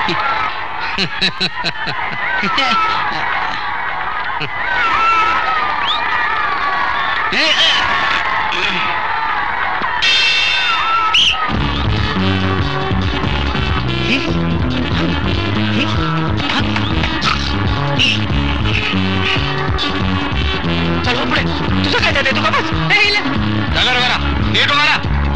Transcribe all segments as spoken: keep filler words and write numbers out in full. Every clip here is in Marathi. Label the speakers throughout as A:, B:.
A: चल पुढे, तुझं काय जाते तू का बस जागा बघा नीट बघा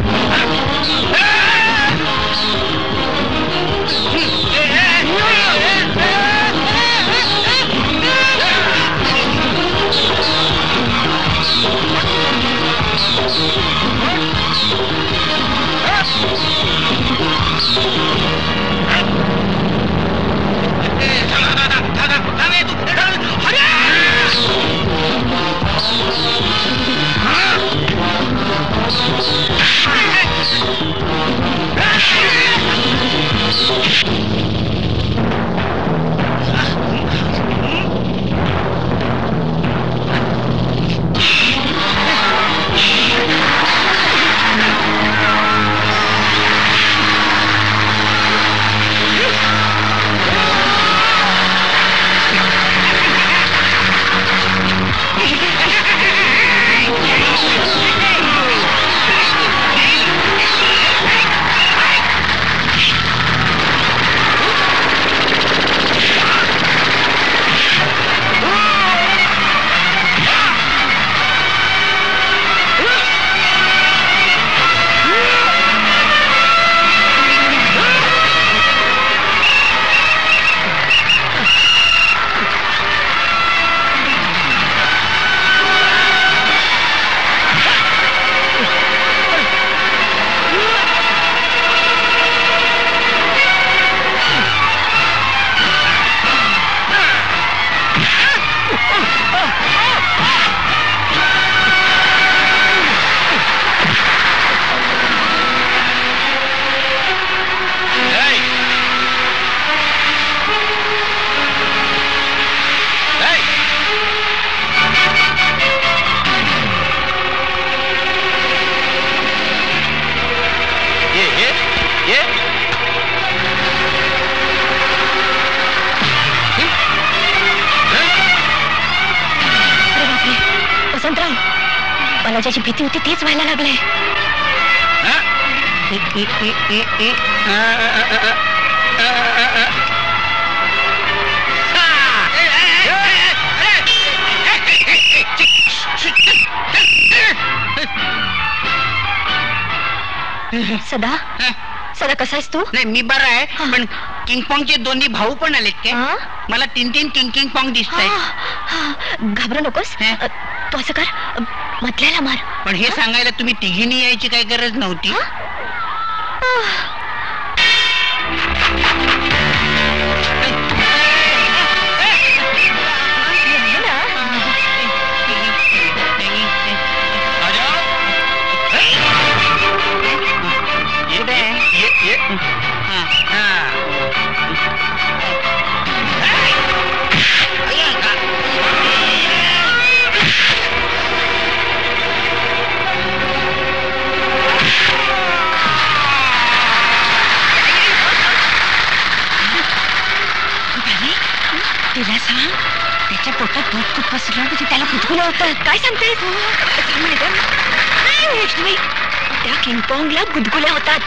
B: मला ज्याची भीती होती तेच व्हायला लागलंय. सदा सदा कसा आहेस तू?
A: नाही मी बरा आहे, पण किंग पॉंगचे दोन्ही भाऊ पण आलेत काय? मला तीन तीन किंग किंग पॉंग दिसतायत.
B: घाबरू नकोस, तू असं कर मधल्याला मार.
A: पण हे सांगायला तुम्ही तिघींनी यायची काही गरज नव्हती.
B: तिला सांग त्याच्या पोटात दूध खूप पसरलं म्हणजे त्याला गुदगुल्या होतात. काय सांगतेस? त्या किंगपॉंगला गुदगुल्या होतात.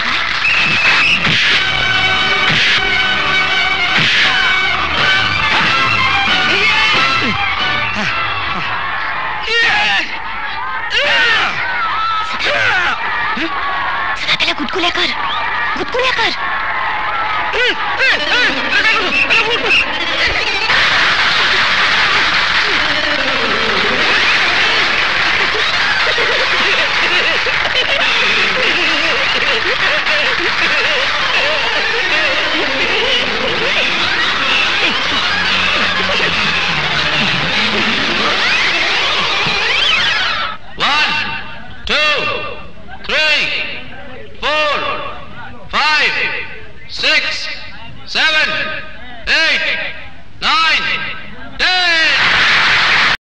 B: सदा त्याला गुदगुल्या कर, गुदगुल्या कर.